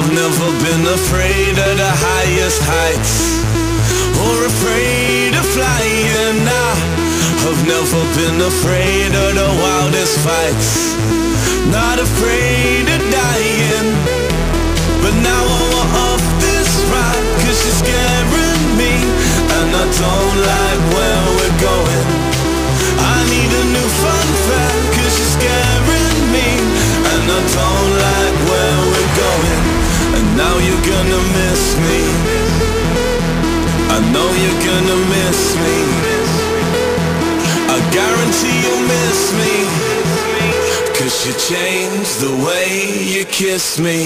I've never been afraid of the highest heights, or afraid of flying. I've never been afraid of the wildest fights, not afraid of dying. But now I want off this ride, 'cause you're scaring me, and I don't like where we're going. I need a new fun fact, 'cause you're scaring me, and I don't like where we're going. And now you're gonna miss me, I know you're gonna miss me, I guarantee you'll miss me, 'cause you changed the way you kiss me.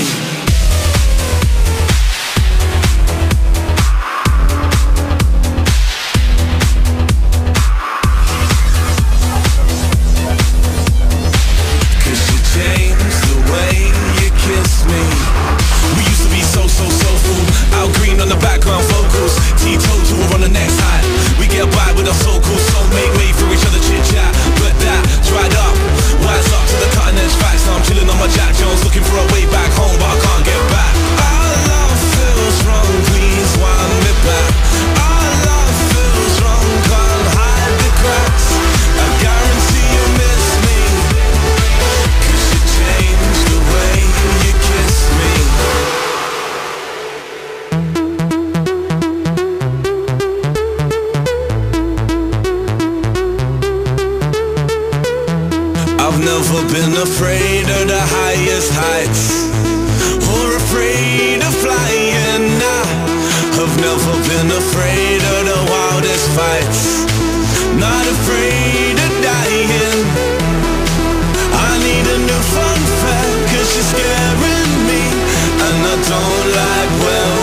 I've never been afraid of the highest heights, or afraid of flying. I've never been afraid of the wildest fights, not afraid of dying. I need a new fun fact, 'cause you're scaring me, and I don't like where